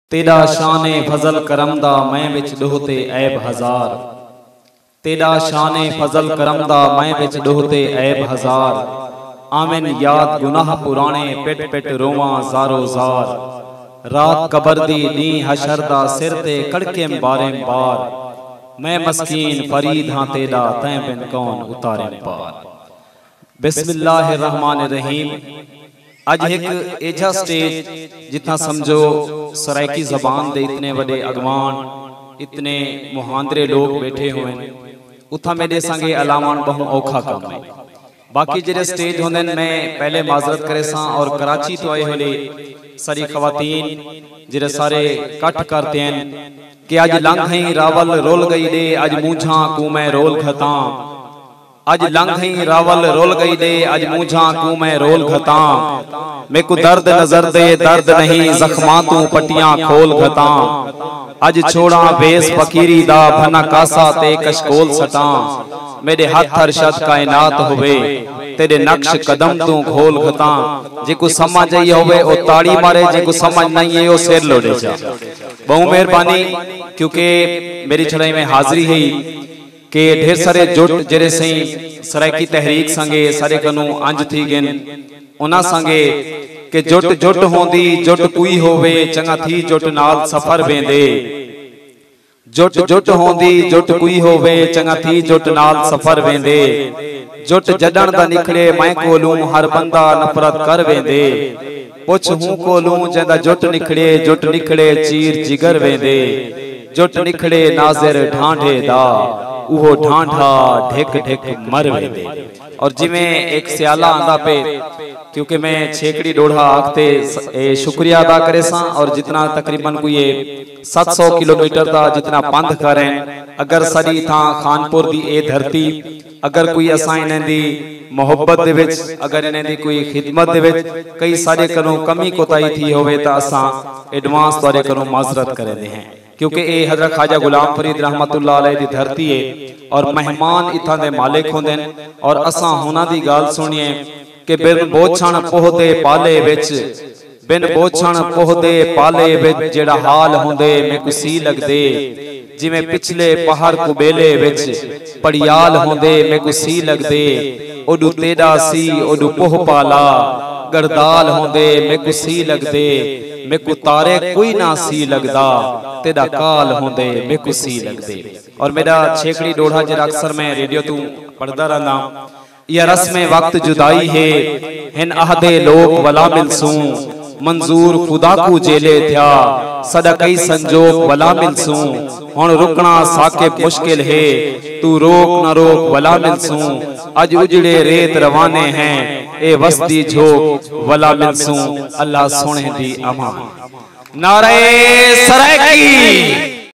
तेरा शाने फजल करमदा मैं विच डोहते ऐब हजार। तेरा शाने फजल करमदा मैं विच डोहते ऐब हजार। आमिन याद गुनाह पुराने पिट पिट रोवां ज़ारो ज़ार। रात कबर दी नी हशरदा सिर ते कड़के बारे बार। मैं मस्कीन फरीद हाँ तेरा तैं बिन कौन उतारे पार। बिस्मिल्लाहिर्रहमानिर्रहीम। अज एक एजा स्टेज जितना समझो सरायकी जबान दे इतने बड़े अगवान इतने मुहांदरे लोग बैठे हुए उथा मेरे संगे अलावान बहु औखा काम है। बाकी जेरे स्टेज होंदे मैं पहले माजरत करे सा और कराची तो आए होले सारी खवातीन जेरे सारे कट करते हैं कि आज लंघई रावल रोल गई दे आज मूझा को मैं रोल खता। आज लंघई रावल रोल गई दे आज मूझा को मैं रोल खता। मैं को दर्द नजर दे दर्द नहीं जख्मा तू पटियां खोल खता। आज छोड़ा बेस फकीरी दा भना कासा ते कशकोल सटा। मेरे हाथ अरशद कायनात होवे तेरे नक्श कदम तू खोल खता। जेको समझ आई होवे ओ ताड़ी मारे जेको समझ नहीं है ओ सिर लोड़े जा। बहु मेहरबानी क्योंकि मेरी छड़ाई में हाजिरी है कि ढेर सारे जुट जेरे सही सरायकी तहरीक संगे सारे कनु अंज थी गिन उना संगे के जुट जुट होंदी जुट कोई होवे चंगा थी जुट नाल सफर वेंदे। जुट जुट होंदी जुट कोई होवे चंगा थी जुट नाल सफर वेंदे। जुट जडण दा निकले मैं कोलू हर बंदा नफरत कर वेंदे। पुछ हूं कोलू जंदा जुट निकले चीर जिगर वेंदे। जुट निकले नाज़िर ढांढे दा उहो ढांढा ढिक ढिक मर वेंदे। और जिमें एक सियाला आंदा पे क्योंकि मैं छेकड़ी डोढ़ा आखते शुक्रिया अदा करे सा और जितना तकरीबन को ये 700 किलोमीटर का जितना पंध करें अगर सरी था खानपुर दी ए धरती अगर कोई असा इन्हें दी मोहब्बत दे विच अगर इन्हें दी कोई खिदमत दे विच कई सारे करो कमी कोताही थी होवे ता असा एडवांस तौरे करो माजरत करे दे हैं क्योंकि ए हजरत ख्वाजा गुलाम फरीद रहमतुल्लाह अलैह दी धरती है और मेहमान इथा दे मालिक होंदे और असा होना दी गाल सुनिए कि बिन बोछण पोहदे पाले विच बिन बोछण पोहदे पाले विच जेड़ा हाल होंदे मैं कुसी लगदे। जिवें पिछले पहाड़ कुबेले विच पड़ियाल होंदे मैं कुसी लगदे। ओडू तेड़ा सी ओडू पोह पाला गरदाल होंदे मैं कुसी लगदे। मैं को तारे कोई ना सी लगदा तेरा काल होंदे मैं कुसी लगदे। और मेरा छेकड़ी डोढ़ा जरा अक्सर मैं रेडियो तू पढ़दा रहना या रस्म वक्त जुदाई है हिन अहदे लोग वला मिलसूं मंजूर खुदा को जेले था सदा कई संजोग वला मिलसूं। हुण रुकना साकिब मुश्किल है तू रोक न रोक वला मिलसूं। अज उजड़े रेत रवाने हैं ए वस्ती झोक वला मिलसूं। अल्लाह सोने दी अमान। नारे सरायकी।